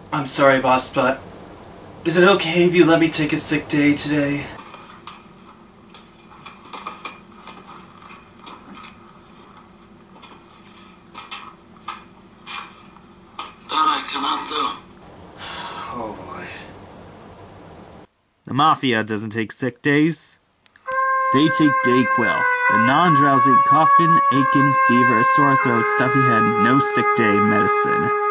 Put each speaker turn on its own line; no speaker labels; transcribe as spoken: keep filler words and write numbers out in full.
I'm sorry, boss, but is it okay if you let me take a sick day today? Oh boy.
The Mafia doesn't take sick days. They take Dayquil, the non-drowsy, coughing, aching, fever, sore throat, stuffy head, no sick day medicine.